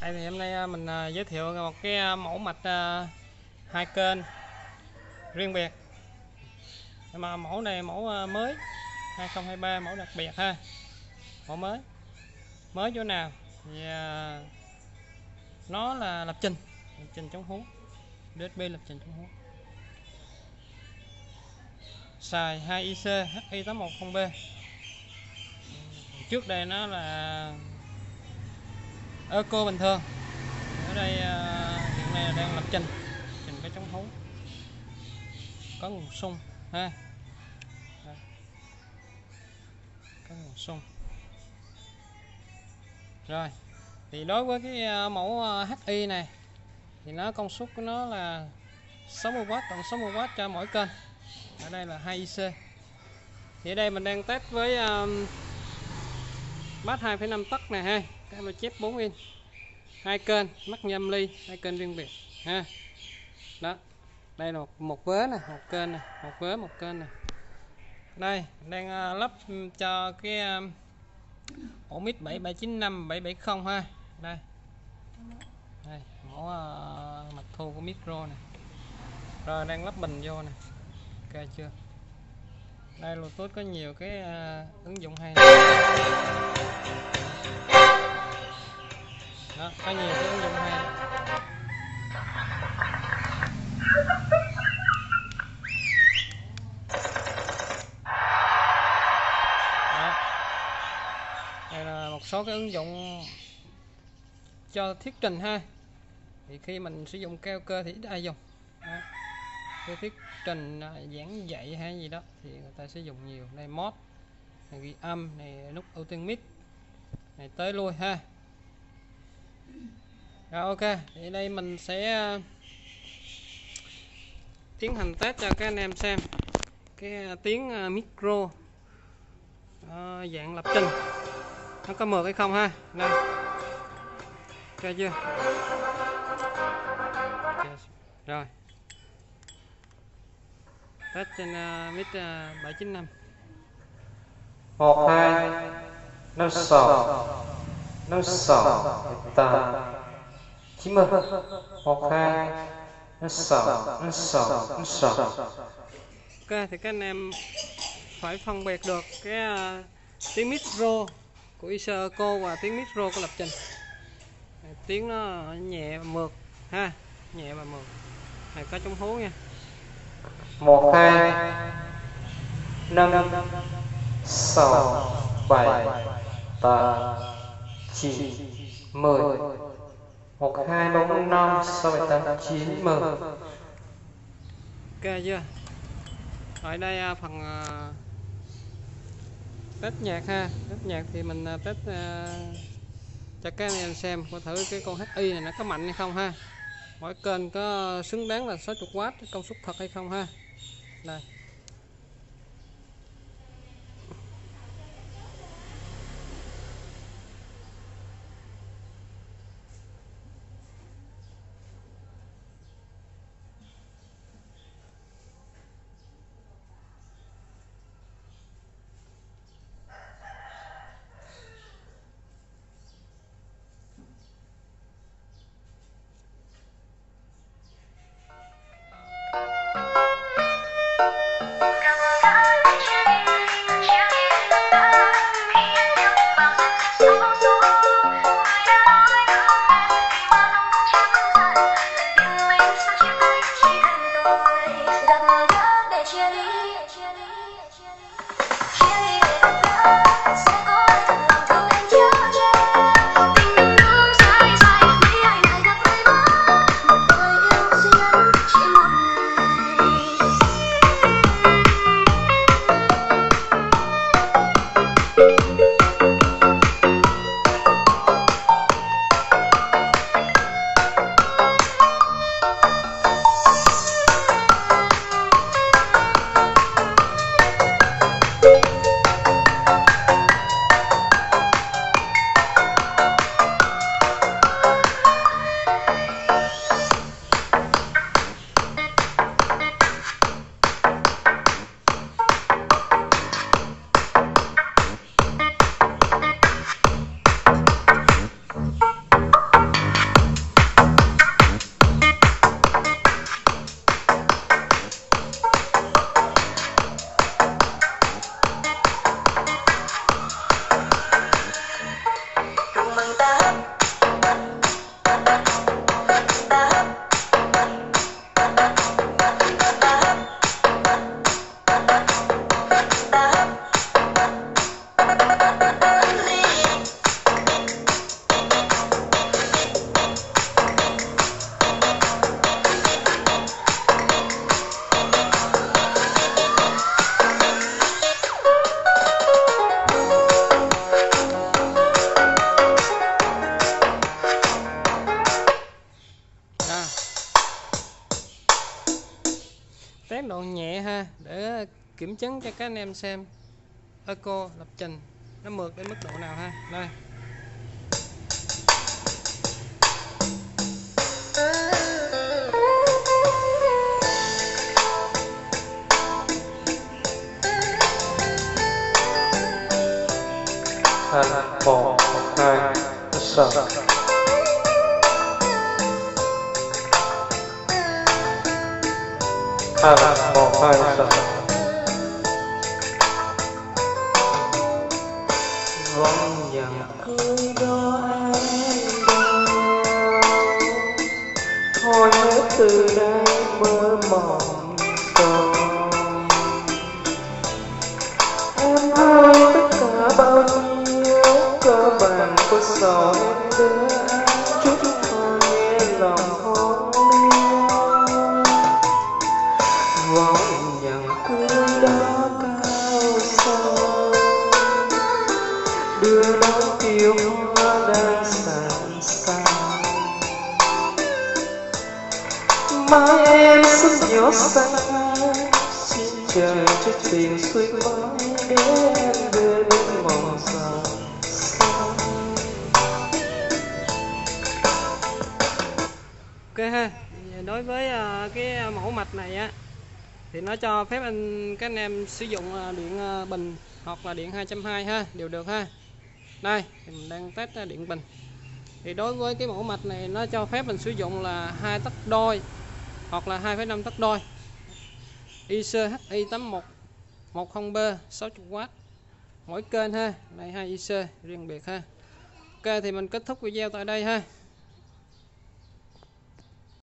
Đây thì hôm nay mình giới thiệu một cái mẫu mạch hai kênh riêng biệt. Nhưng mà mẫu này mẫu mới 2023, mẫu đặc biệt ha. Mẫu mới chỗ nào thì nó là lập trình chống hú, USB lập trình chống hú, xài 2IC HI810B. Trước đây nó là Eco bình thường, ở đây hiện nay đang lập trình cái chống hú, có nguồn xung ha. Đây, có nguồn xung. Rồi thì đối với cái mẫu HI này thì nó công suất của nó là 60W, tận 60W cho mỗi kênh. Ở đây là 2IC. Thì ở đây mình đang test với bass 2,5 tấc này ha, cái mà chép 4 in, hai kênh mắc như âm ly, hai kênh riêng biệt ha. Đó, đây là một vớ này, một kênh này, một vớ một kênh này. Đây đang lắp cho cái ổ mic 7795 770 ha. Đây mẫu mặt thu của micro này. Rồi đang lắp bình vô nè, ok chưa? Đây Bluetooth có nhiều cái ứng dụng hay này. Đó, có nhiều cái ứng dụng hay. Đó. Đây là một số cái ứng dụng cho thuyết trình ha. Thì khi mình sử dụng keo cơ thì ít ai dùng. Đó. Cái thuyết trình giảng dạy hay gì đó thì người ta sử dụng nhiều. Đây mod này, ghi âm này, nút ưu tiên mic này, tới lui ha. Rồi ok, thì đây mình sẽ tiến hành test cho các anh em xem cái tiếng micro dạng lập trình nó có mượt hay không ha. Đây, ok chưa? Okay. Rồi test trên mic 795 1 2 5 6 5 6 8 90 1 2 5 6 5 6 5 6. Ok, thì các anh em phải phân biệt được cái tiếng micro của IC Eco và tiếng micro của lập trình. Tiếng nó nhẹ và mượt ha, nhẹ và mượt. Này có chống hú nha. 1 2 5 6 7 8 9 10 1 2 4 5 6 7 8 9 10. Ok chưa? Ở đây phần test nhạc ha. Test nhạc thì mình test cho các anh em xem có thử cái con HI này nó có mạnh hay không ha. Mỗi kênh có xứng đáng là 60W công suất thật hay không ha. Đây. test độ nhẹ ha, để kiểm chứng cho các anh em xem echo lập trình nó mượt đến mức độ nào ha. Đây. Thành 1 2 6 thành 1 2 6 vòng dặn cưới đó em đâu thôi hết từ đây mơ mộng rồi em ơi tất cả bao nhiêu cơ bản của sầu em đưa anh chút thôi nghe lòng hôn vòng dặn cưới đó cao sâu đưa đón yêu hoa đang sẵn sàng mai em xuân gió xanh xin trời cho tình suối mãi để em đưa đến mộng giàu Ok ha. Đối với cái mẫu mạch này á thì nó cho phép các anh em sử dụng điện bình hoặc là điện 220 ha, đều được ha. Đây thì mình đang test điện bình. Thì đối với cái mẫu mạch này nó cho phép mình sử dụng là 2 tấc đôi hoặc là 2,5 tấc đôi. IC-HI81 10B 60W mỗi kênh ha. Này 2 IC riêng biệt ha. Ok thì mình kết thúc video tại đây ha.